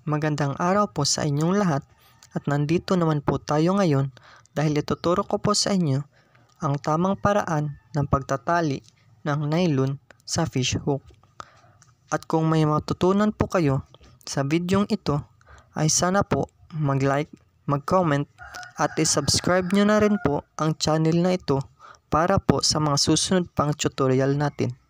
Magandang araw po sa inyong lahat at nandito naman po tayo ngayon dahil ituturo ko po sa inyo ang tamang paraan ng pagtatali ng nylon sa fish hook. At kung may matutunan po kayo sa videong ito ay sana po mag-like, mag-comment at i-subscribe nyo na rin po ang channel na ito para po sa mga susunod pang tutorial natin.